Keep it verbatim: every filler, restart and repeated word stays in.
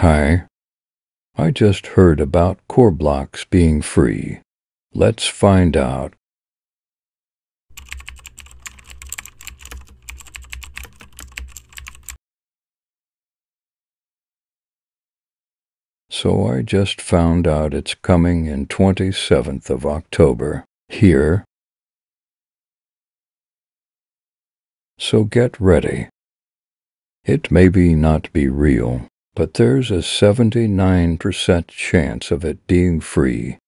Hi, I just heard about Korblox being free. Let's find out. So I just found out it's coming in twenty-seventh of October here. So get ready. It may be not be real, but there's a seventy-nine percent chance of it being free.